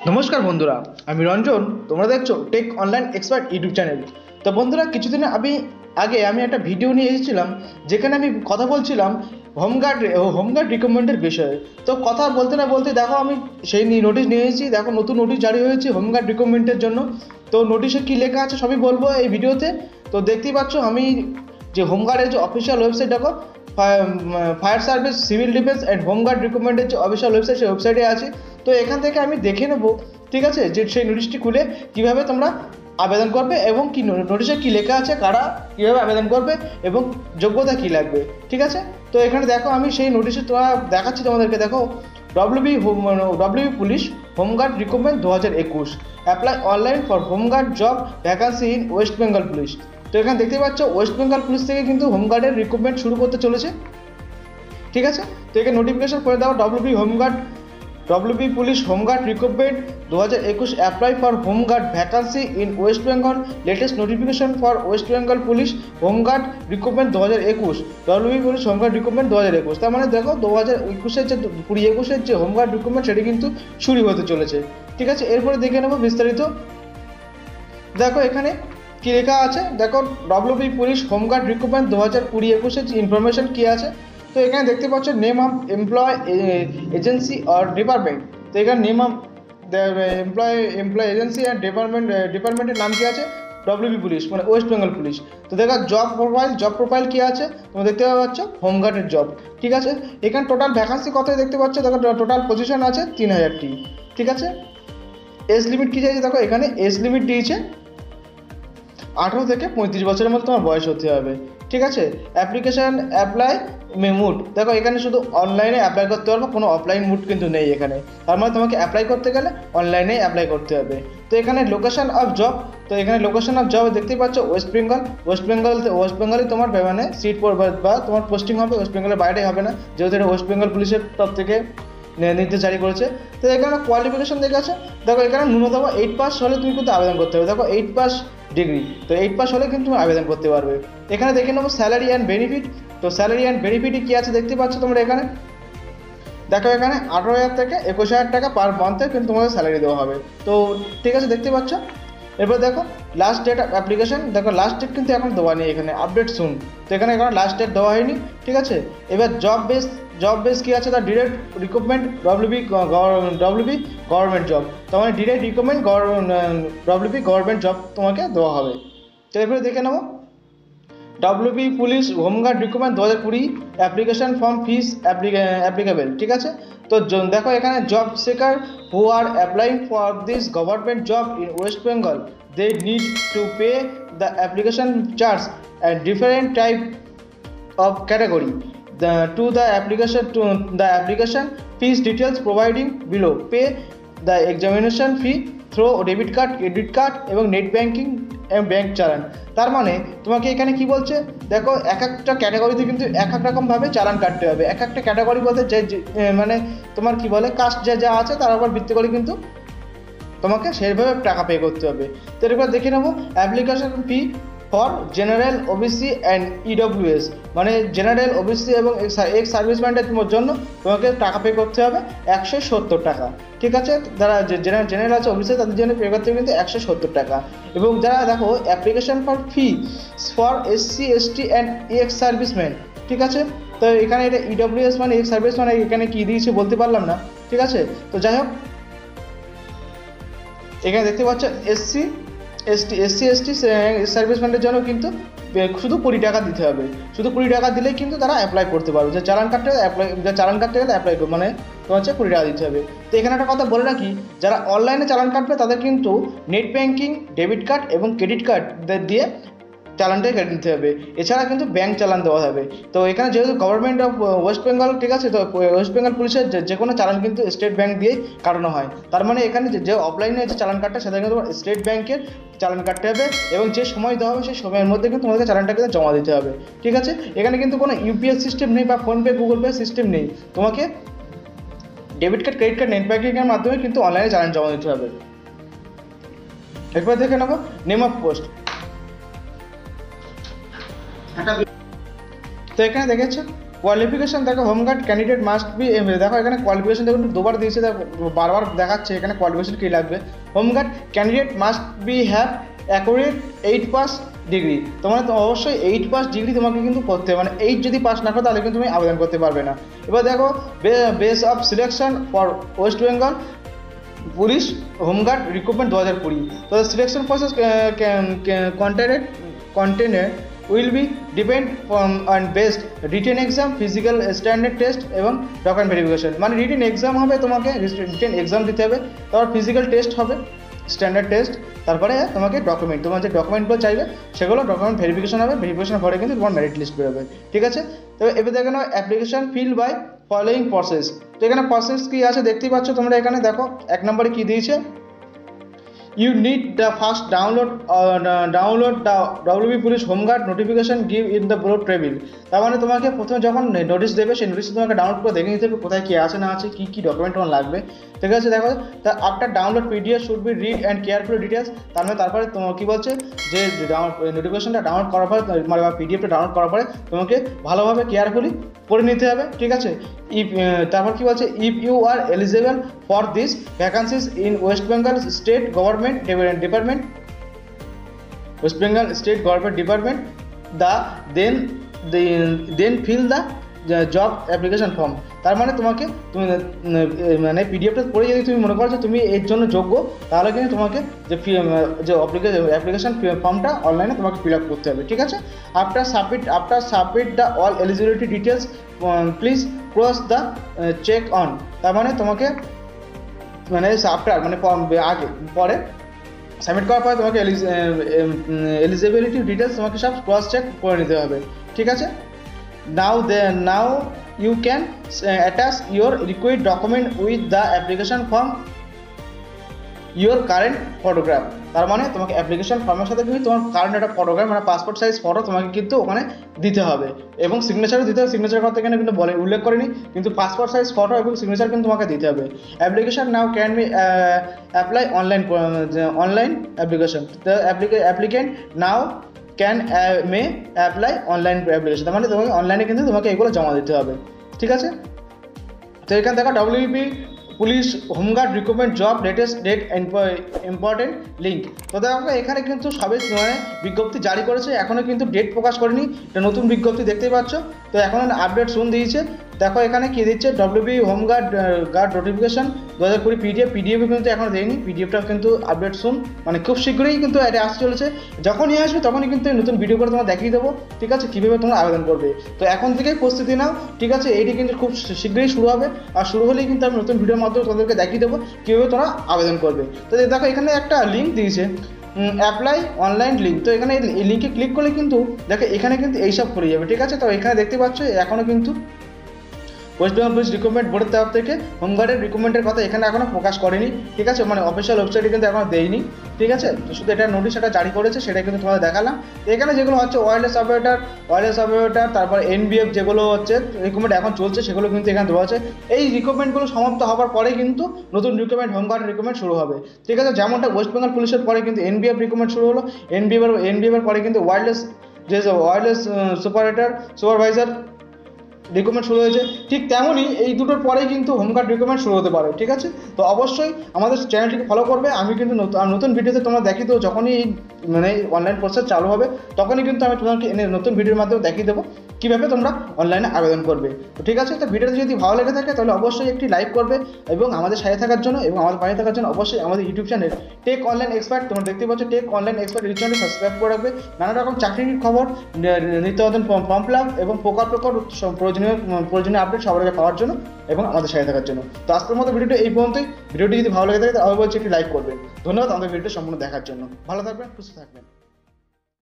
নমস্কার বন্ধুরা, আমি রঞ্জন। তোমরা দেখছো tech online expert YouTube channel. তো বন্ধুরা, কিছুদিন আগে আমি একটা ভিডিও নিয়ে এসেছিলাম, যেখানে আমি কথা বলছিলাম হোমগার্ড রিক্রুটমেন্টের বিষয়ে। তো কথা বলতে না বলতে দেখো, আমি সেই নোটিশ নিয়ে এসেছি। দেখো, নতুন নোটিশ জারি হয়েছে হোমগার্ড রিক্রুটমেন্টের জন্য। তো নোটিশে কী লেখা আছে সবই বলবো এই ভিডিওতে। তো দেখতেই পাচ্ছ, আমি যে হোমগার্ডের যে অফিসিয়াল ওয়েবসাইট, দেখো fire service, civil defence and home guard রিক্রুটমেন্টের যে অফিসিয়াল ওয়েবসাইট, সেই ওয়েবসাইটে আছি। তো এখান থেকে আমি দেখে নেবো, ঠিক আছে, যে সেই নোটিশটি খুলে কীভাবে তোমরা আবেদন করবে এবং কি নোটিশে কী লেখা আছে, কারা কীভাবে আবেদন করবে এবং যোগ্যতা কী লাগবে, ঠিক আছে। তো এখানে দেখো, আমি সেই নোটিশে তোমরা দেখাচ্ছি তোমাদেরকে। দেখো, WB police home guard recruitment 2021 apply online for home guard job vacancy in West Bengal police. তো এখানে দেখতে পাচ্ছ, ওয়েস্ট বেঙ্গল পুলিশ থেকে কিন্তু হোমগার্ডের রিক্রুটমেন্ট শুরু করতে চলেছে, ঠিক আছে। তো এখানে নোটিফিকেশন করে দাও, WB police home guard recruitment 2021 apply for home guard vacancy in West Bengal, latest notification for West Bengal police home guard recruitment 2021, WB police home guard recruitment 2021। তার মানে দেখো, 2021-এর যে 2021-এর যে হোমগার্ড রিক্রুটমেন্ট, সেটি কিন্তু শুরু হতে চলেছে, ঠিক আছে। এরপরে দেখে নেবো বিস্তারিত। দেখো এখানে কী লেখা আছে, দেখো ডব্লিউবি পুলিশ হোমগার্ড রিক্রুটমেন্ট 2020-21-এর যে ইনফরমেশন কী আছে। তো এখানে দেখতে পাচ্ছ নেম অফ এমপ্লয় এজেন্সি আর ডিপার্টমেন্ট। তো এখানে name of employ agency and ডিপার্টমেন্টের নাম কী আছে, ডব্লিউবি পুলিশ মানে ওয়েস্ট বেঙ্গল পুলিশ। তো দেখো জব প্রোফাইল কী আছে, তোমরা দেখতে পাচ্ছ হোমগার্ডের জব, ঠিক আছে। এখানে টোটাল ভ্যাকান্সি কত দেখতে পাচ্ছ, দেখো টোটাল পজিশন আছে 3000টি, ঠিক আছে। এজ লিমিট কী চাইছে, দেখো এখানে এজ লিমিট দিয়েছে 18 থেকে 35 বছরের মধ্যে তোমার বয়স হতে হবে, ঠিক আছে। অ্যাপ্লাই মুড, দেখো এখানে শুধু অনলাইনে অ্যাপ্লাই করতে পারবো, কোনো অফলাইন মুড কিন্তু নেই এখানে। তার মানে তোমাকে অ্যাপ্লাই করতে গেলে অনলাইনেই অ্যাপ্লাই করতে হবে। তো এখানে লোকেশন অফ জব, তো এখানে লোকেশন অফ জব দেখতেই পাচ্ছ ওয়েস্ট বেঙ্গলে তোমার মানে সিট পড়বে বা তোমার পোস্টিং হবে ওয়েস্ট বেঙ্গলের বাইরে হবে না, যেহেতু এটা ওয়েস্ট বেঙ্গল পুলিশের তরফ থেকে নির্দেশ জারি করেছে। তো এখানে কোয়ালিফিকেশন দেখে আছে, দেখো এখানে ন্যূনতম 8 পাস হলে তুমি কিন্তু আবেদন করতে হবে। দেখো 8 পাস ডিগ্রি, তো 8 পাস হলে কিন্তু তুমি আবেদন করতে পারবে। এখানে দেখে নেবো স্যালারি অ্যান্ড বেনিফিট। তো স্যালারি অ্যান্ড বেনিফিটে কী আছে দেখতে পাচ্ছ তোমরা এখানে। দেখো এখানে 18,000 থেকে 21,000 টাকা পার মান্থে কিন্তু তোমাদের স্যালারি দেওয়া হবে। তো ঠিক আছে, দেখতে পাচ্ছ। এরপর দেখো লাস্ট ডেট অ্যাপ্লিকেশন, দেখো লাস্ট ডেট কিন্তু এখন দেওয়া নেই এখানে, আপডেট শুন। তো এখানে লাস্ট ডেট দেওয়া হয়নি, ঠিক আছে। এবার জব বেস কী আছে, তার direct recruitment WB government job. তার মানে direct recruitment WB government job তোমাকে দেওয়া হবে। তো এরপরে দেখে নেবো WB police home guard recruitment 2020 application form fees applicable, ঠিক আছে। তো দেখো এখানে job seeker who are applying for this government job in West Bengal, they need to pay the application charge and different type of category to the application fees details providing below, pay the examination fee through debit card, credit card এবং net banking bank challan. তার মানে তোমাকে এখানে কি বলছে, দেখো এক একটা ক্যাটাগরিতে কিন্তু এক এক রকমভাবে চালান কাটতে হবে। এক একটা ক্যাটাগরি বলতে যে মানে তোমার কি বলে কাস্ট যা আছে তার উপর ভিত্তি করে কিন্তু তোমাকে সেইভাবে টাকা পে করতে হবে। তো এরপর দেখে নেবো application fee for general OBC and EWS, মানে জেনারেল ওবিসি এবং এক্স সার্ভিসম্যানদের জন্য তোমাকে টাকা পে করতে হবে 170 টাকা, ঠিক আছে। যারা জেনারেল আছে ওবিসি, তাদের জন্য পে করতে হবে কিন্তু 170 টাকা। এবং যারা দেখো application for fee for SC ST and ex serviceman, ঠিক আছে। তো এখানে এটা ইডব্লিউএস মানে এক্স সার্ভিস, মানে এখানে কী দিয়েছে বলতে পারলাম না, ঠিক আছে। তো যাই হোক, এখানে দেখতে পাচ্ছ এসসি এসটি সার্ভিসম্যানদের জন্য কিন্তু শুধু 20 টাকা দিতে হবে। শুধু 20 টাকা দিলেই কিন্তু তারা অ্যাপ্লাই করতে পারবে। যে চালান কাটতে গেলে অ্যাপ্লাই মানে তোমার হচ্ছে 20 টাকা দিতে হবে। তো এখানে একটা কথা বলে রাখি, যারা অনলাইনে চালান কাটবে তাদের কিন্তু নেট ব্যাঙ্কিং, ডেবিট কার্ড এবং ক্রেডিট কার্ড দিয়ে চালানটাই কেটে নিতে হবে, এছাড়া কিন্তু ব্যাঙ্ক চালান দেওয়া হবে। তো এখানে যেহেতু গভর্নমেন্ট অফ ওয়েস্ট বেঙ্গল, ঠিক আছে, তো ওয়েস্ট বেঙ্গল পুলিশের যে কোনো চালান কিন্তু স্টেট ব্যাঙ্ক দিয়েই কাটানো হয়। তার মানে এখানে যে অফলাইনে যে চালান কাটটা, সেটা কিন্তু স্টেট ব্যাঙ্কের চালান কাটতে হবে এবং যে সময় দেওয়া হবে সেই সময়ের মধ্যে কিন্তু তোমাদেরকে চালানটা কিন্তু জমা দিতে হবে, ঠিক আছে। এখানে কিন্তু কোনো ইউপিআই সিস্টেম নেই বা ফোনপে, গুগল পে সিস্টেম নেই। তোমাকে debit card, credit card, net ব্যাঙ্কিংয়ের মাধ্যমে কিন্তু অনলাইনে চালান জমা দিতে হবে। এরপর দেখে নেবো নেম অফ পোস্ট। তো এখানে দেখেছো কোয়ালিফিকেশন দেখো, হোমগার্ড ক্যান্ডিডেট মাস্ট বি, দেখো এখানে কোয়ালিফিকেশন দেখো দুবার দিয়েছে, বারবার দেখাচ্ছে এখানে কোয়ালিফিকেশন কী লাগবে। Home guard candidate must be have accurate 8 pass degree, তোমার তো অবশ্যই 8 পাস ডিগ্রি তোমাকে কিন্তু করতে হবে, মানে 8 যদি পাস না করো তাহলে কিন্তু তুমি আবেদন করতে পারবে না। এবার দেখো base of selection for West Bengal police home guard recruitment 2020, তো selection process content will be depend on based written exam, physical standard test এবং document verification, মানে রিটেন এক্সাম হবে, তোমাকে রিটেন এক্সাম দিতে হবে, তারপর ফিজিক্যাল টেস্ট হবে, স্ট্যান্ডার্ড টেস্ট, তারপরে তোমাকে ডকুমেন্ট, তোমার যে ডকুমেন্টগুলো চাইবে সেগুলো ডকুমেন্ট ভেরিফিকেশন হবে, ভেরিফিকেশন পরে কিন্তু তোমার মেরিট লিস্ট বেরোবে, ঠিক আছে। তো এবার দেখে নাও application fill by following process, তো এখানে প্রসেস কী আছে দেখতেই পাচ্ছ তোমরা, এখানে দেখো 1 নম্বরে কী দিয়েছে, you need the first download the WB Police Homeguard notification give in the broad table, তার মানে তোমাকে প্রথমে যখন নোটিশ দেবে সেই নোটিশ তোমাকে ডাউনলোড করে দেখে নিতে হবে কোথায় কী আছে না আছে, কী কী ডকুমেন্ট তোমার লাগবে, ঠিক আছে। দেখো after download PDF should be read and carefully details, তারপরে তোমার কী বলছে যে নোটিফিকেশনটা ডাউনলোড করার পরে মানে পিডিএফটা ডাউনলোড করার পরে তোমাকে ভালোভাবে কেয়ারফুলি পড়ে নিতে হবে, ঠিক আছে। তারপর কী বলছে, if you are eligible for this vacancies in West Bengal state government department, West Bengal state government department then fill the job application form, তার মানে তোমাকে তুমি মানে পিডিএফটা পড়ে যদি তুমি মনে করো যে তুমি এর জন্য যোগ্য, তাহলে কিন্তু তোমাকে যে অ্যাপ্লিকেশন ফর্মটা অনলাইনে তোমাকে ফিল আপ করতে হবে, ঠিক আছে। After submit the all eligibility details please cross the check on, তার মানে তোমাকে মানে আফটার মানে আগে পরে সাবমিট করার পরে তোমাকে এলিজিবিলিটি ডিটেলস তোমাকে সব ক্রস চেক করে নিতে হবে, ঠিক আছে। Now you can attach your required document with the application form, your current photograph, তার মানে তোমাকে অ্যাপ্লিকেশন ফর্মের সাথে কিন্তু তোমার কারেন্ট একটা ফটোগ্রাফ মানে পাসপোর্ট সাইজ ফটো তোমাকে কিন্তু ওখানে দিতে হবে, এবং সিগনেচারও দিতে হবে, সিগনেচার কথা এখানে কিন্তু উল্লেখ করিনি, কিন্তু পাসপোর্ট সাইজ ফটো এবং সিগনেচার কিন্তু তোমাকে দিতে হবে। Application now can be apply online application, the applicant now can may apply online application, তার মানে তোমাকে অনলাইনে কিন্তু তোমাকে এগুলো জমা দিতে হবে, ঠিক আছে। তো এখানে দেখো WB police home guard recruitment job latest date important link, তো দেখো এখানে কিন্তু সবে মানে বিজ্ঞপ্তি জারি করেছে, এখনও কিন্তু ডেট প্রকাশ করেনি, এটা নতুন বিজ্ঞপ্তি দেখতেই পাচ্ছ, তো এখন আপডেট শুন দিয়েছে। দেখো এখানে কী দিচ্ছে, WB হোমগার্ড নোটিফিকেশন 2020 পিডিএফও কিন্তু এখনও দেয়নি, পিডিএফটা কিন্তু আপডেট শুন মানে খুব শীঘ্রই কিন্তু এটা আসতে চলেছে, যখনই আসবে তখনই কিন্তু নতুন ভিডিও করে তোমরা দেখিয়ে দেবো, ঠিক আছে, কীভাবে তোমরা আবেদন করবে। তো এখন থেকেই প্রস্তুতি নাও, ঠিক আছে, এইটি কিন্তু খুব শীঘ্রই শুরু হবে, আর শুরু হলেই কিন্তু আমি নতুন ভিডিওর মাধ্যমে তোমাদেরকে দেখিয়ে দেবো কীভাবে তোমরা আবেদন করবে। তো দেখো এখানে একটা লিঙ্ক দিয়েছে অ্যাপ্লাই অনলাইন লিঙ্ক, তো এখানে এই লিঙ্কে ক্লিক করলে কিন্তু দেখো এখানে কিন্তু এইসব খুলে যাবে, ঠিক আছে। তো এখানে দেখতে পাচ্ছ এখনও কিন্তু ওয়েস্ট বেঙ্গল পুলিশ রিক্রুটমেন্ট বোর্ডের তরফ থেকে হোমগার্ডের রিক্রুটমেন্টের কথা এখানে এখনও প্রকাশ করেনি, ঠিক আছে, মানে অফিসিয়াল ওয়েবসাইটে কিন্তু এখনও দেয়নি, ঠিক আছে। তো শুধু এটা নোটিশ একটা জারি করেছে, সেটা কিন্তু তোমাদের দেখালাম। তো এখানে যেগুলো হচ্ছে ওয়্যারলেস অপারেটর, তারপর NBF যেগুলো হচ্ছে রিক্রুটমেন্ট এখন চলছে সেগুলো কিন্তু এখানে দেওয়া আছে। এই রিক্রুটমেন্টগুলো সমাপ্ত হওয়ার পরে কিন্তু নতুন রিক্রুটমেন্ট হোমগার্ড রিক্রুটমেন্ট শুরু হবে, ঠিক আছে। যেমনটা ওয়েস্ট বেঙ্গল পুলিশের পরে কিন্তু NBF রিক্রুটমেন্ট শুরু হলো, NBF পরে কিন্তু ওয়্যারলেস সুপারভাইজার রিক্রুটমেন্ট শুরু হয়েছে, ঠিক তেমনই এই দুটোর পরেই কিন্তু হোমগার্ড রিক্রুটমেন্ট শুরু হতে পারে, ঠিক আছে। তো অবশ্যই আমাদের চ্যানেলটিকে ফলো করবে, আমি কিন্তু নতুন ভিডিওতে তোমরা দেখিয়ে দেবো, যখনই এই মানে অনলাইন প্রসেস চালু হবে তখনই কিন্তু আমি তোমাকে নতুন ভিডিওর মাধ্যমে দেখিয়ে দেবো কীভাবে তোমরা অনলাইনে আবেদন করবে। তো ঠিক আছে, তো ভিডিওটি যদি ভালো লেগে থাকে তাহলে অবশ্যই একটি লাইক করবে, এবং আমাদের সাথে থাকার জন্য এবং আমাদের পাশে থাকার জন্য অবশ্যই আমাদের YouTube channel tech online expert, তোমরা দেখতে পাচ্ছ tech online expert YouTube channel subscribe করে রাখবে, নানা রকম চাকরির খবর, নিত্য নতুন ফর্ম ফিল আপ এবং প্রকল্প প্রয়োজনীয় আপডেট সবার আগে পাওয়ার জন্য এবং আমাদের সাথে থাকার জন্য। তো আজকের মতো ভিডিওটি এই পর্যন্তই। ভিডিওটি যদি ভালো লেগে থাকে তাহলে অবশ্যই একটি লাইক করবেন। ধন্যবাদ আমাদের ভিডিওটি সম্পূর্ণ দেখার জন্য। ভালো থাকবেন, সুস্থ থাকবেন।